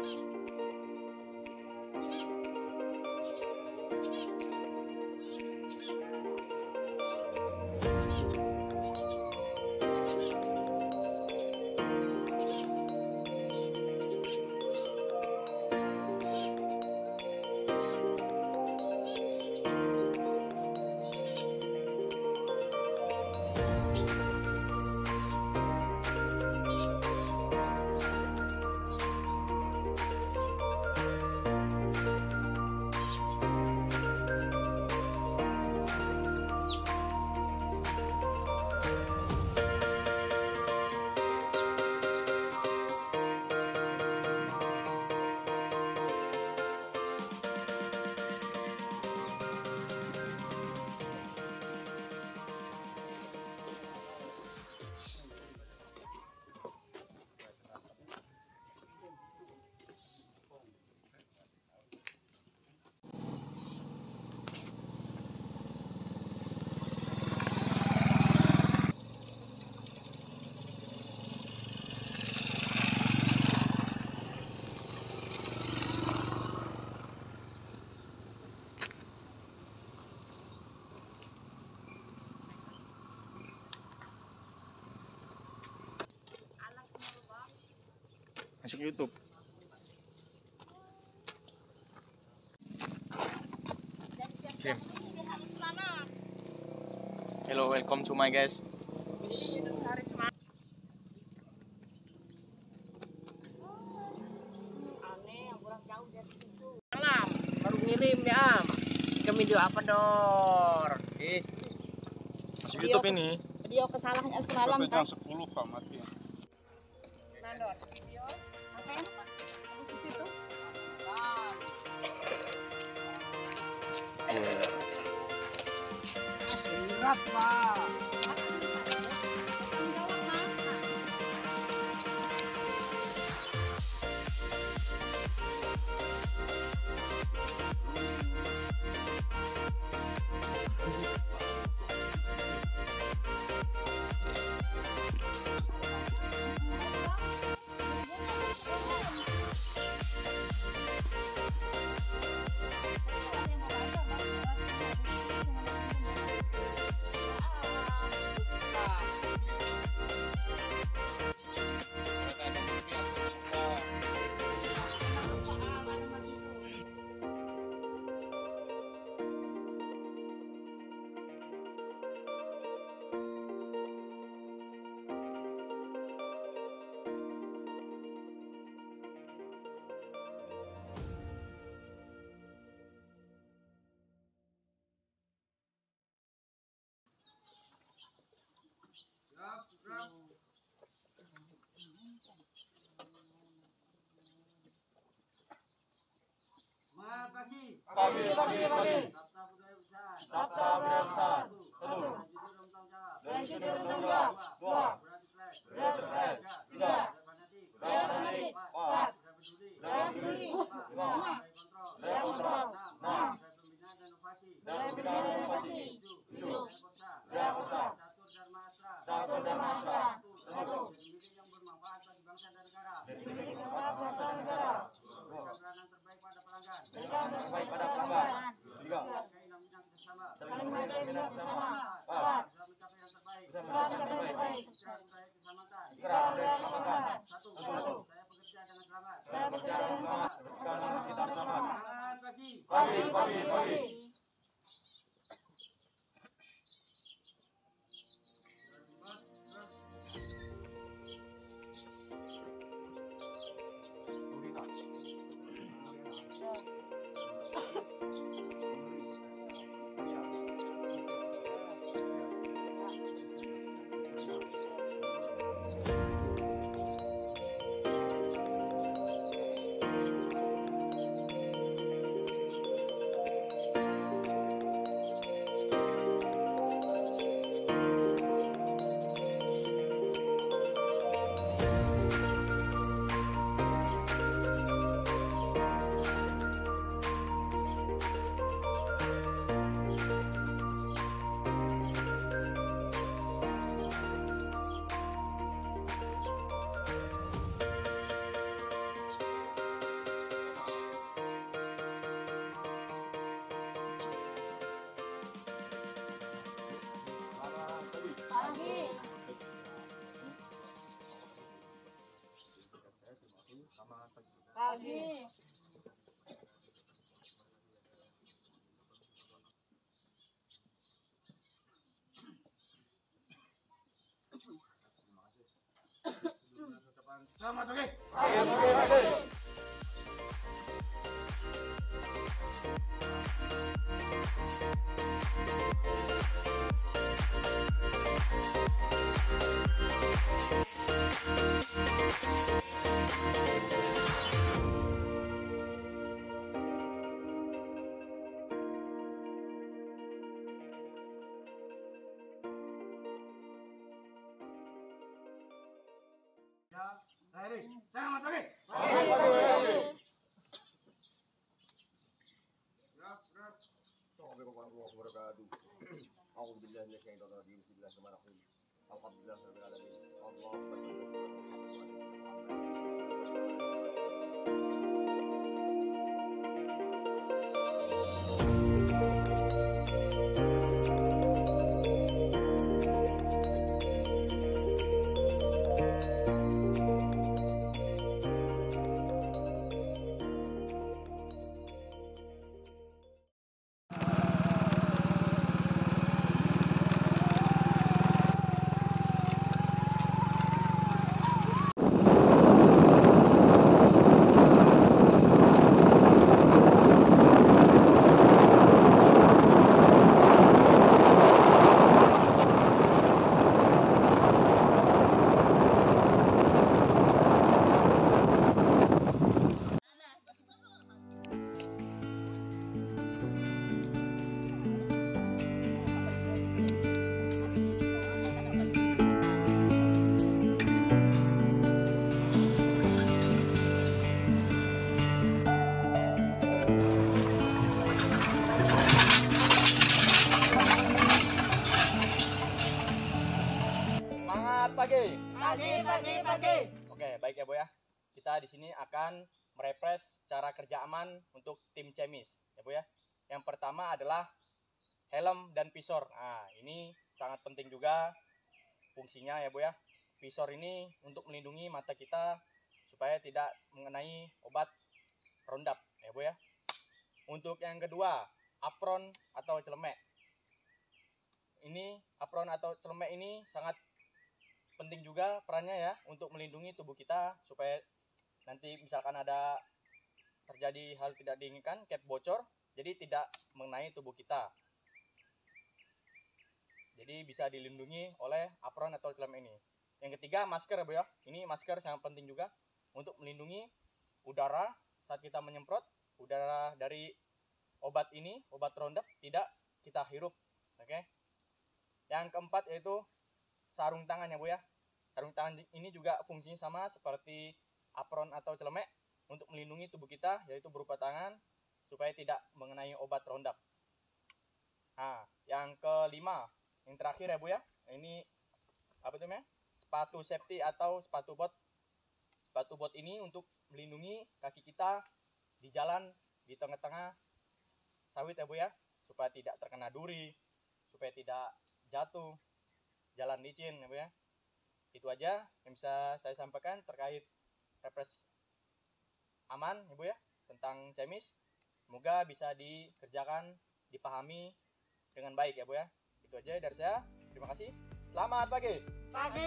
Masuk YouTube. Okay. Hello, welcome to my guys. Malam baru ngirim ya. Ke video apa dor? Masuk YouTube ini. Video kesalahan semalam kan? 10 Pak mati. Nah, dor, video apa yang khusus itu? Berat, Pak. Pagi. Sabta budaya besar. 1. Dan jujur tanggung jawab. 2. Berarti flash. 3. Berani fanatik. 4. Berani peduli. 5. Berani kontrol. 6. Berani pembinaan dan inovasi. 7. Berani kosa. Catur Dharma Astra. 1. Jadi yang bermanfaat bagi bangsa dan negara. Berikan peranan terbaik pada pelanggan. 3. Pagi. Selamat pagi. Ya, Riri, selamat pagi. Assalamualaikum warahmatullahi wabarakatuh. A'udzubillahi minasyaitonir rajim. Bismillahirrahmanirrahim. Alhamdulillahirabbil alamin. Allahumma shalli ala Muhammad. Semangat pagi. Pagi. Oke, baik ya Bu ya. Kita di sini akan merefresh cara kerja aman untuk tim Cemis ya Bu ya. Yang pertama adalah helm dan visor. Nah, ini sangat penting juga fungsinya ya Bu ya. Visor ini untuk melindungi mata kita supaya tidak mengenai obat rondap ya Bu ya. Untuk yang kedua, apron atau celemek. Ini apron atau celemek ini sangat penting juga perannya ya untuk melindungi tubuh kita supaya nanti misalkan ada terjadi hal tidak diinginkan, cap bocor, jadi tidak mengenai tubuh kita. Jadi bisa dilindungi oleh apron atau celemek ini. Yang ketiga, masker ya Bu ya. Ini masker sangat penting juga untuk melindungi udara saat kita menyemprot udara dari obat ini, obat rondap tidak kita hirup. Oke. Yang keempat yaitu sarung tangan ya Bu ya. Sarung tangan ini juga fungsinya sama seperti apron atau celemek untuk melindungi tubuh kita, yaitu berupa tangan supaya tidak mengenai obat rondap. Nah, yang kelima, yang terakhir ya Bu ya. Ini apa itu namanya? Sepatu safety atau sepatu bot. Sepatu bot ini untuk melindungi kaki kita di jalan di tengah-tengah sawit ya Bu ya, supaya tidak terkena duri, supaya tidak jatuh jalan licin ya Bu ya. Itu aja yang bisa saya sampaikan terkait refresh aman ya Bu ya tentang Cemis. Semoga bisa dikerjakan, dipahami dengan baik ya Bu ya. Itu aja dari saya. Terima kasih. Selamat pagi. Pagi.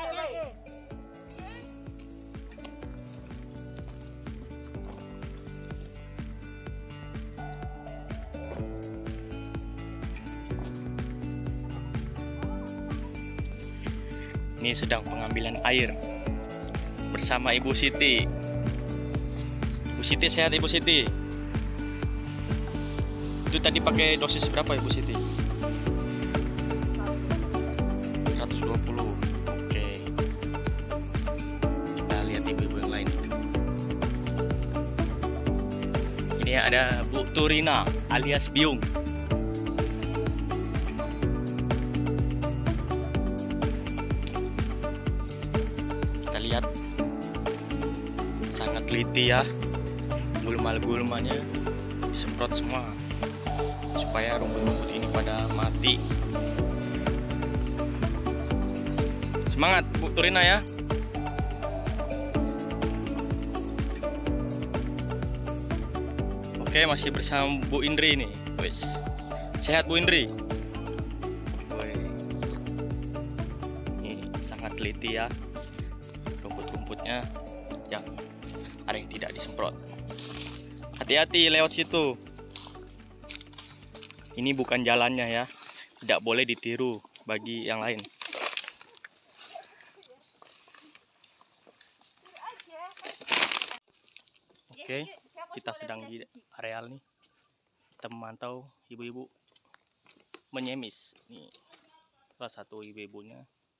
Ini sedang pengambilan air bersama Ibu Siti. Ibu Siti sehat Ibu Siti? Itu tadi pakai dosis berapa Ibu Siti? 120. Oke. Kita lihat ibu-ibu yang lain. Ini ada Bu Turina alias Biung. Lihat sangat teliti ya, gulma-gulmanya disemprot semua supaya rumput-rumput ini pada mati. Semangat Bu Turina ya. Oke, masih bersama Bu Indri nih. Wis. Sehat Bu Indri? Woi. Ini sangat teliti ya. Rumput-rumputnya yang ada yang tidak disemprot. Hati-hati lewat situ. Ini bukan jalannya ya. Tidak boleh ditiru bagi yang lain. Oke, kita sedang di areal nih. Kita memantau ibu-ibu menyemis. Nih, salah satu ibu-ibunya.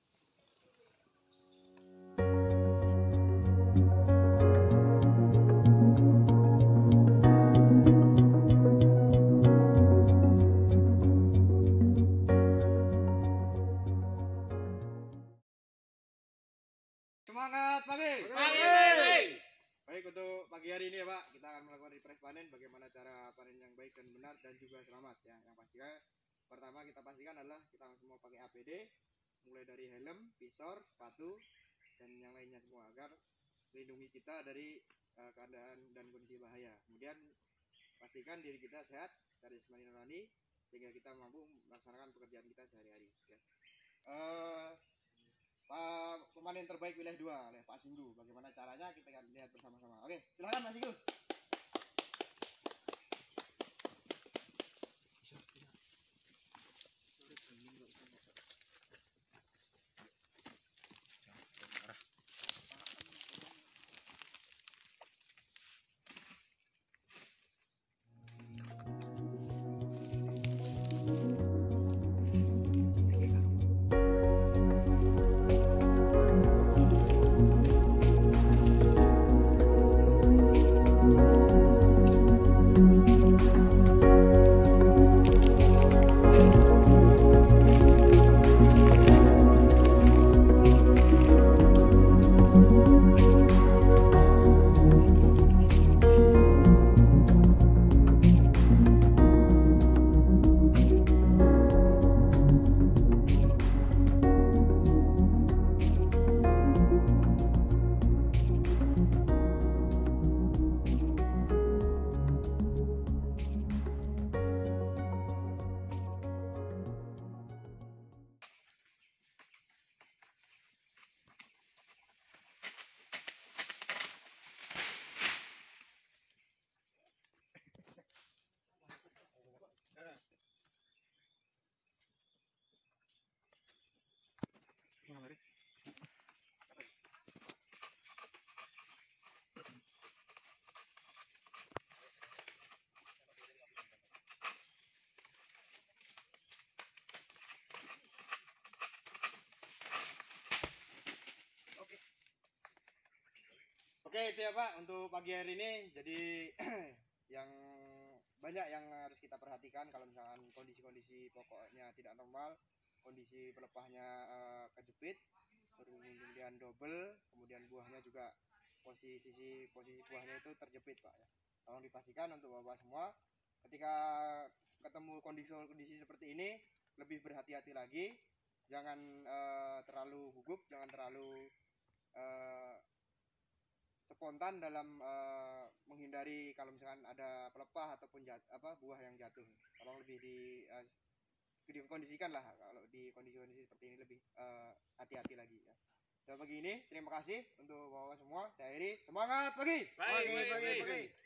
Semangat pagi. Pagi. Baik, untuk pagi hari ini ya Pak, kita akan melakukan refresh panen. Bagaimana cara panen yang baik dan benar dan juga selamat ya. Yang pastinya pertama kita pastikan adalah kita semua pakai APD, mulai dari helm, visor, sepatu dan yang lainnya semua agar melindungi kita dari keadaan dan kondisi bahaya. Kemudian pastikan diri kita sehat dari jasmani nurani sehingga kita mampu melaksanakan pekerjaan kita sehari-hari ya. Pemanen terbaik wilayah 2 oleh Pak Sindu. Bagaimana caranya kita akan lihat bersama-sama. Oke, silakan Mas Sindu. Oke, itu ya Pak untuk pagi hari ini. Jadi yang banyak yang harus kita perhatikan kalau misalkan kondisi-kondisi pokoknya tidak normal, kondisi pelepahnya kejepit, kemudian double, kemudian buahnya juga posisi buahnya itu terjepit Pak ya. Tolong dipastikan untuk Bapak semua ketika ketemu kondisi seperti ini lebih berhati-hati lagi, jangan terlalu gugup, jangan terlalu spontan dalam menghindari kalau misalkan ada pelepah ataupun buah yang jatuh. Tolong lebih dikondisikan lah kalau di kondisi seperti ini, lebih hati-hati lagi ya. Dan begini, terima kasih untuk bapak semua. Saya akhiri, semangat pagi. Pagi.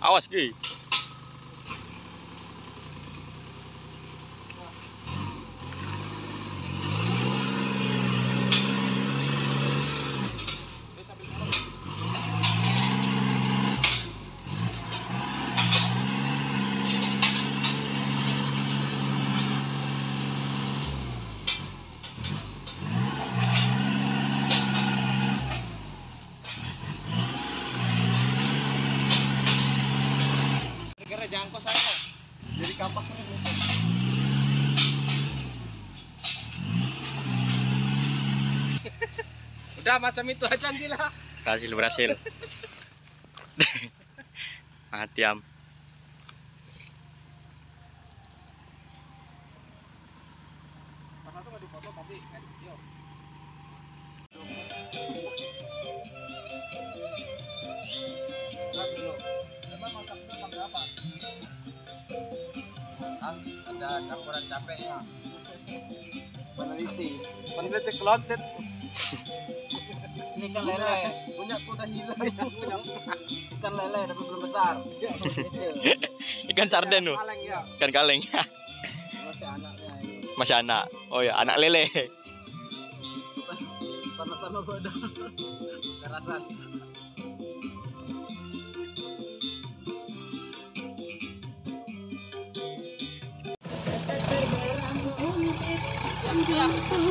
Awas Ki. Gara-gara jangkau saya. Jadi kapas. Udah macam itu aja gila. Berhasil. Diam. Masa tuh nggak dipotong tapi edit video. Emang mantapnya pakai apa? Ada campuran capeknya. Peneliti kelontet. Ini kan lele. Punya kuda hilang. Ikan lele tapi belum besar. Ikan sarden loh. Kaleng ya. Ikan kaleng. Masih anaknya ini. Masih anak. Oh ya, anak lele. Sama-sama bodoh. Kerasan. Yang